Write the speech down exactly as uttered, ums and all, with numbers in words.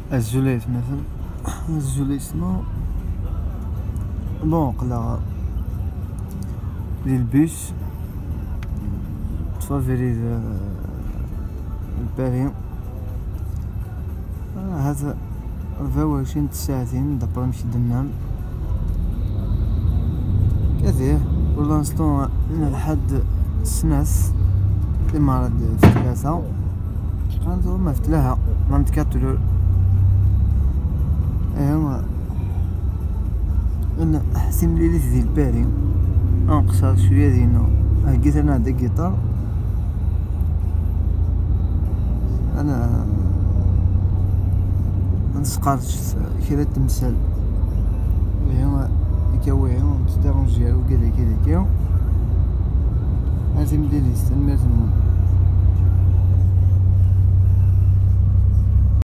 الجوليت مثلا الجوليسمون بون قلا لي البيس تفافيريز الباريون هذا أربعة وعشرين ساعتين دابا نمشي دنام كثير ولانستون لحد السناس الإمارات في ثلاثة غنزور ما فتلاها ما متكاتلو ايوا انا احسن لي ديال الباري انقصر شويه دينو هكيت انا عندي الجيتار انا منسقرتش كرا التمثال ايوا كاويهم تديرونجيو كذا كذا كيو لازم لي ليست المازم